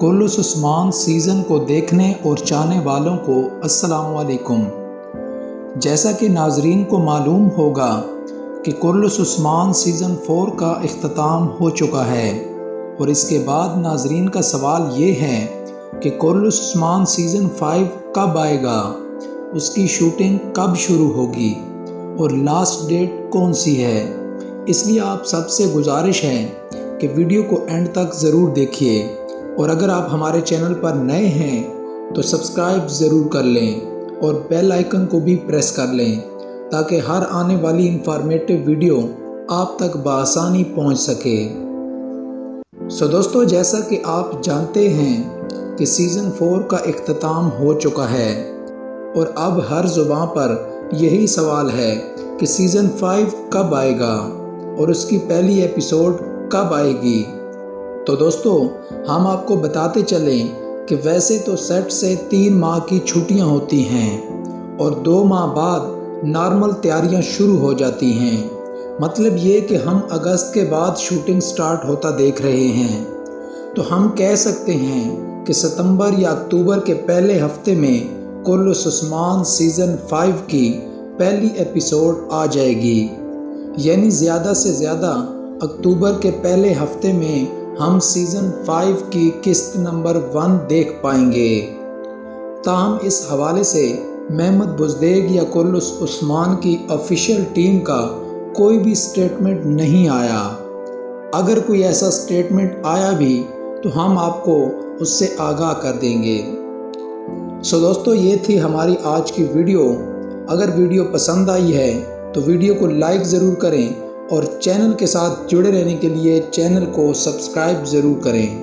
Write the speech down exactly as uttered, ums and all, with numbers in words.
कुर्रुस Usman season को देखने और चाहने वालों को अस्सलाम वालेकुम। जैसा कि नाजरीन को मालूम होगा कि कुर्रुस उस्मान सीज़न फोर का इख्तिताम हो चुका है और इसके बाद नाजरीन का सवाल ये है कि कुर्रुस उस्मान सीज़न फाइव कब आएगा, उसकी शूटिंग कब शुरू होगी और लास्ट डेट कौन सी है। इसलिए आप सबसे गुजारिश है कि वीडियो को एंड तक ज़रूर देखिए और अगर आप हमारे चैनल पर नए हैं तो सब्सक्राइब ज़रूर कर लें और बेल आइकन को भी प्रेस कर लें ताकि हर आने वाली इंफॉर्मेटिव वीडियो आप तक बआसानी पहुंच सके। सो दोस्तों, जैसा कि आप जानते हैं कि सीज़न फोर का इख्तिताम हो चुका है और अब हर ज़ुबान पर यही सवाल है कि सीज़न फाइव कब आएगा और उसकी पहली एपिसोड कब आएगी। तो दोस्तों, हम आपको बताते चलें कि वैसे तो सेट से तीन माह की छुट्टियां होती हैं और दो माह बाद नॉर्मल तैयारियां शुरू हो जाती हैं। मतलब ये कि हम अगस्त के बाद शूटिंग स्टार्ट होता देख रहे हैं। तो हम कह सकते हैं कि सितंबर या अक्टूबर के पहले हफ्ते में कुर्रुस उस्मान सीज़न फाइव की पहली एपिसोड आ जाएगी। यानी ज़्यादा से ज़्यादा अक्टूबर के पहले हफ्ते में हम सीज़न फाइव की किस्त नंबर वन देख पाएंगे। ताहम इस हवाले से महमद बुज़देग या कुर्रुस उस्मान की ऑफिशियल टीम का कोई भी स्टेटमेंट नहीं आया। अगर कोई ऐसा स्टेटमेंट आया भी तो हम आपको उससे आगाह कर देंगे। सो दोस्तों, ये थी हमारी आज की वीडियो। अगर वीडियो पसंद आई है तो वीडियो को लाइक ज़रूर करें और चैनल के साथ जुड़े रहने के लिए चैनल को सब्सक्राइब ज़रूर करें।